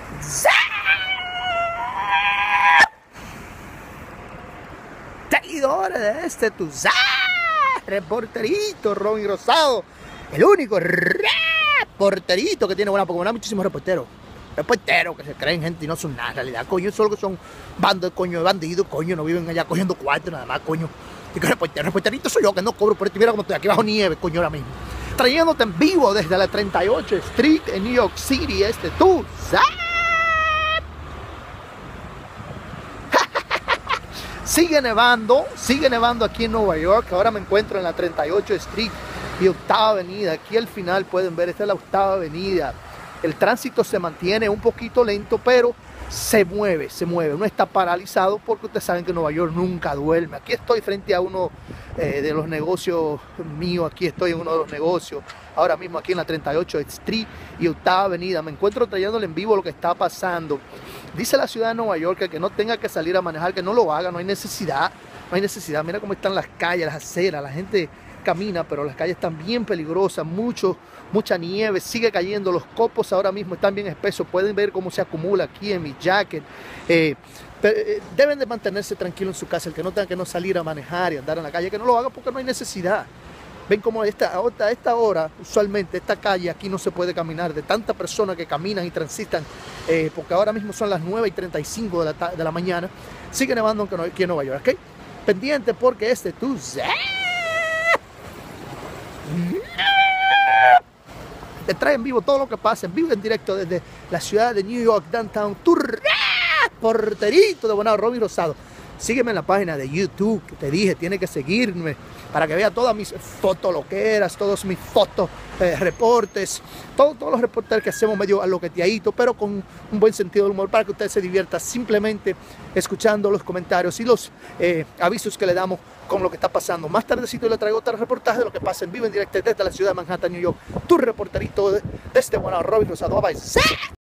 Seguidores de este tu reporterito Robin Rosado, el único reporterito que tiene buena, porque hay muchísimos reporteros que se creen gente y no son nada en realidad, coño, solo que son bandos, coño, de bandidos, coño, no viven allá cogiendo cuartos nada más, coño. Y que reporterito soy yo, que no cobro por ti, mira como estoy aquí bajo nieve, coño, ahora mismo. Trayéndote en vivo desde la 38 Street en New York City, tu sigue nevando aquí en Nueva York. Ahora me encuentro en la 38 Street y Octava Avenida. Aquí al final pueden ver, esta es la Octava Avenida. El tránsito se mantiene un poquito lento, pero se mueve. No está paralizado porque ustedes saben que Nueva York nunca duerme. Aquí estoy frente a uno de los negocios míos. Aquí estoy en uno de los negocios. Ahora mismo aquí en la 38 Street y Octava Avenida. Me encuentro trayéndole en vivo lo que está pasando. Dice la ciudad de Nueva York que no tenga que salir a manejar, que no lo haga, no hay necesidad. Mira cómo están las calles, las aceras, la gente camina, pero las calles están bien peligrosas, mucha nieve, sigue cayendo, los copos ahora mismo están bien espesos, pueden ver cómo se acumula aquí en mi jacket. Deben de mantenerse tranquilos en su casa, el que no tenga que no salir a manejar y andar en la calle, que no lo haga porque no hay necesidad. Ven como a esta hora, usualmente esta calle aquí no se puede caminar, de tantas personas que caminan y transitan, porque ahora mismo son las 9:35 de la mañana, sigue nevando aquí en Nueva York, ¿ok? Pendiente porque te trae en vivo todo lo que pasa, en vivo, en directo desde la ciudad de New York, downtown, tu reporterito de Bonao, Robin Rosado. Sígueme en la página de YouTube, que te dije, tienes que seguirme para que vea todas mis fotoloqueras, todos mis fotos, reportes, todos los reportes que hacemos medio aloqueteadito, pero con un buen sentido del humor para que usted se divierta simplemente escuchando los comentarios y los avisos que le damos con lo que está pasando. Más tardecito le traigo otro reportaje de lo que pasa en vivo, en directo desde la ciudad de Manhattan, New York. Tu reporterito de este Bonao, Robin Rosado. Bye.